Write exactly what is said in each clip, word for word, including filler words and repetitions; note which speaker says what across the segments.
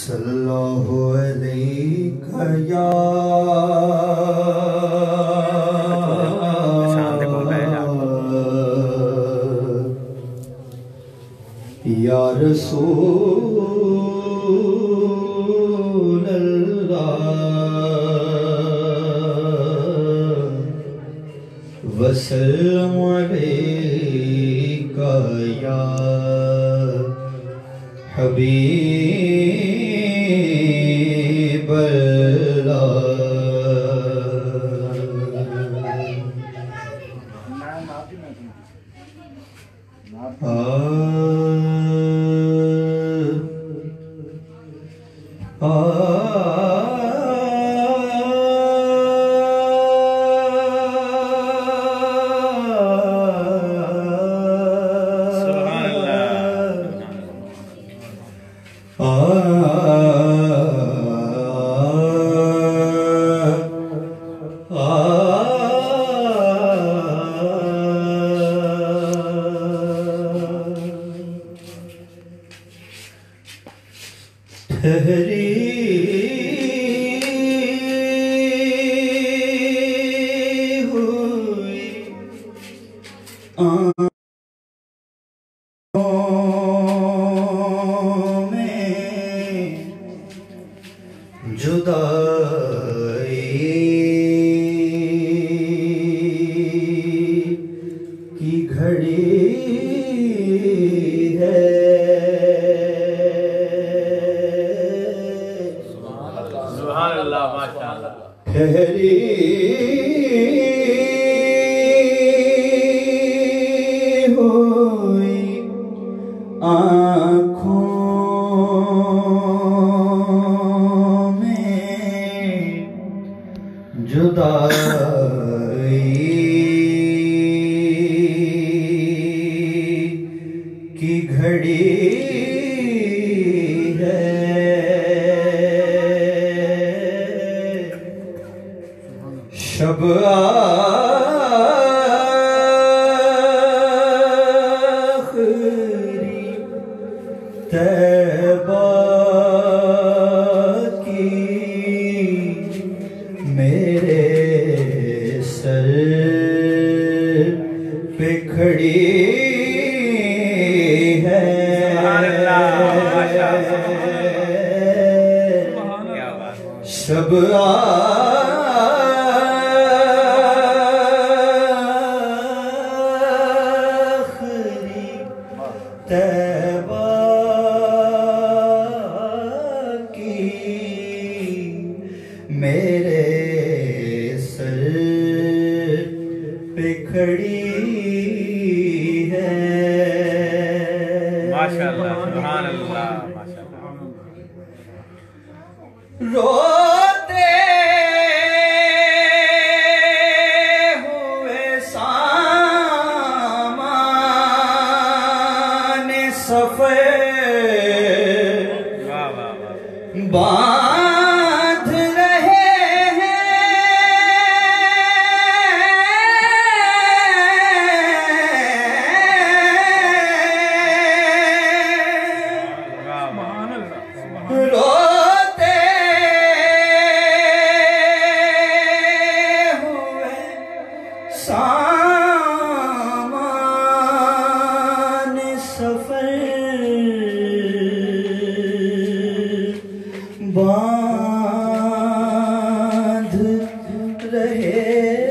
Speaker 1: सल्लल्लाहु अलैका या या रसूल अल्लाह वसल्लम अलैका या हबीब अल्लाह। आ ठहरी हुई आँखों में जुदाई की घड़ी है। ठहरी हुई आँखों में जुदाई की घड़ी शब आखिरी तैबा की मेरे सर पे खड़ी है। शब तैबा की मेरे सर पे खड़ी है।
Speaker 2: माशाअल्लाह, सुभान अल्लाह, माशाअल्लाह।
Speaker 1: रोते हुए सामान सफर बांध रहे हैं। रोते हुए सामान सफर बांध रहे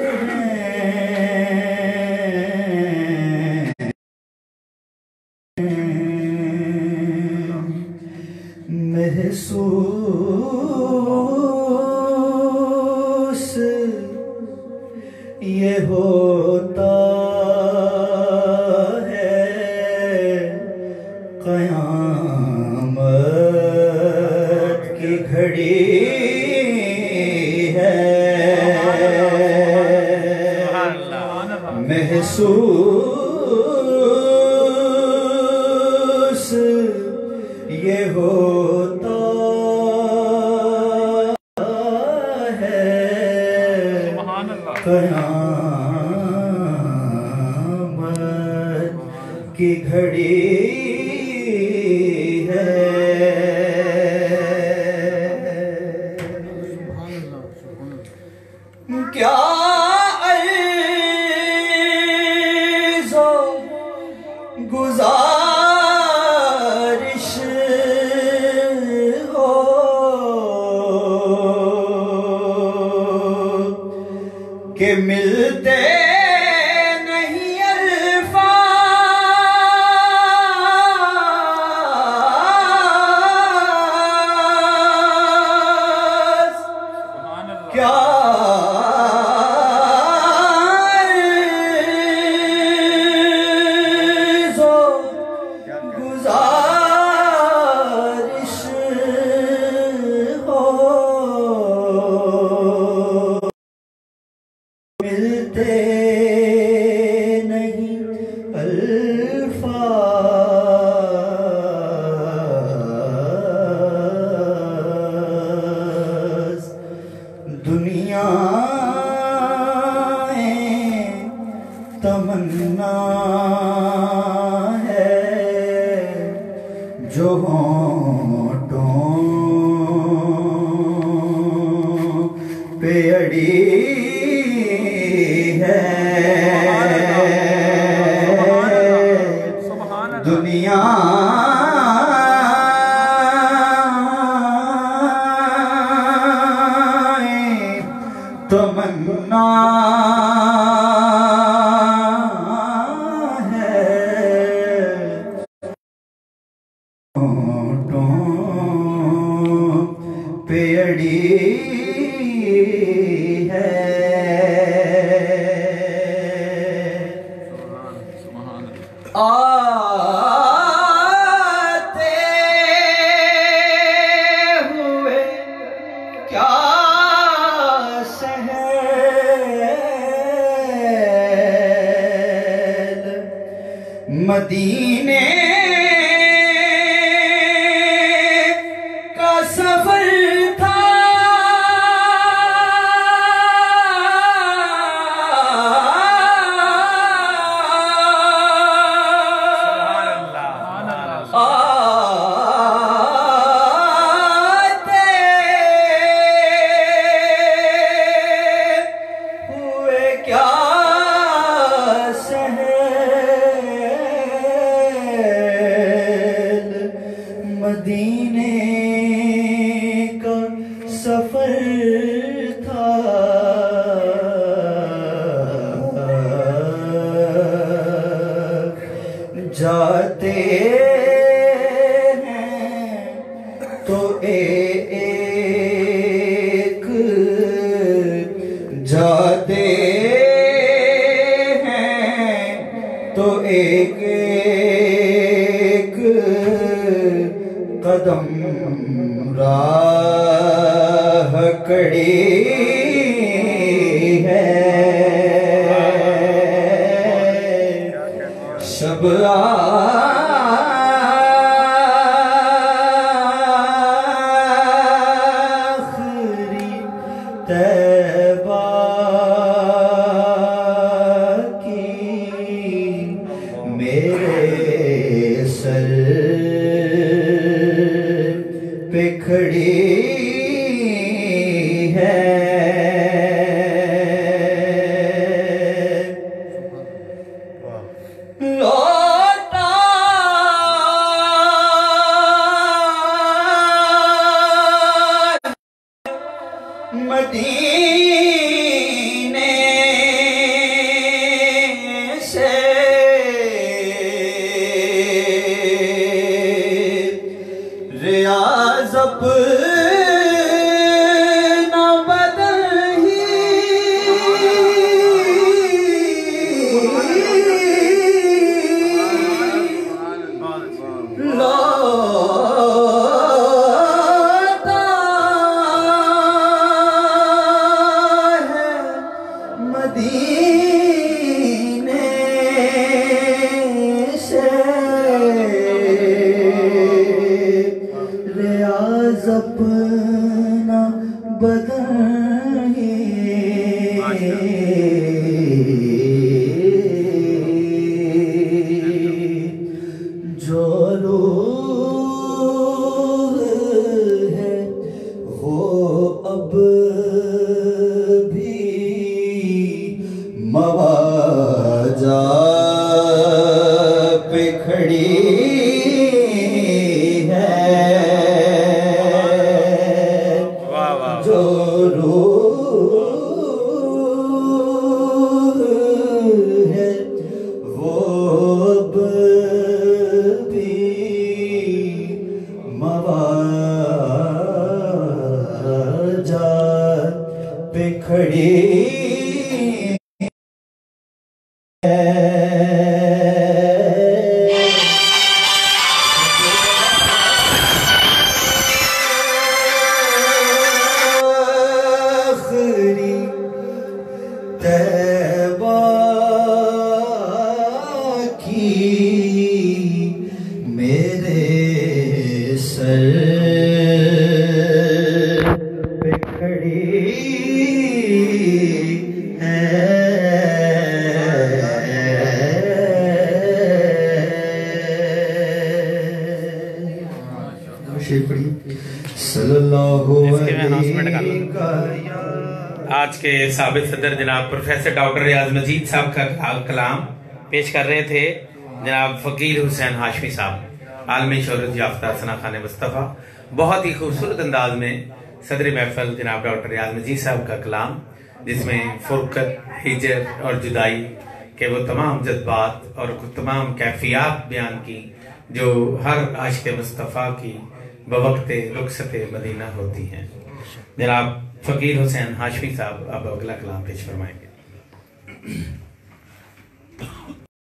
Speaker 1: हैं। महसूस ये होता है क़यामत की घड़ी है। महसूस ये होता है क़यामत की घड़ी है। जो होठों पे अड़ी है दुनिया तमन्ना पे अड़ी है आते हुए क्या सहल मदीने का सफर था आते हुए क्या सहल मदीने का सफर था जाते हैं तो एक जाते हैं तो एक एक कदम राह कड़ी है शब आखिरी तैबा की मेरे सर पे खड़ी है लौटा मदीने से रियाज अपना बदल ही लौटा है मदीने से रियाज अपना बदल जो रूह है वो अब भी मवाजा पे खड़ी है जो रूह है वो अब भी मवाजा पे खड़ी आखिरी तैबा की मेरे सर पे खड़ी है पीछे पड़ी सल्लल्लाहु
Speaker 2: इसके मैं announcement कर
Speaker 1: अलैहि
Speaker 2: लूं। आज के साबित सदर जनाब प्रोफेसर डॉक्टर रियाज मजीद साहब का कलाम पेश कर रहे थे जनाब फ़कीर हुसैन हाशमी साहब, आलमी शोहरत याफ्ता सना खान मुस्तफ़ा। बहुत ही खूबसूरत अंदाज में सदर महफल जनाब डॉक्टर रियाज मजीद साहब का कलाम, जिसमें फुरकत, हिजर और जुदाई के वो तमाम जज्बात और तमाम कैफियत बयान की जो हर आशिक मुस्तफ़ा की बवक्त रुखसत मदीना होती हैं। जनाब फ़कीर हुसैन हाशमी साहब अब अगला कलाम पेश फरमाएंगे।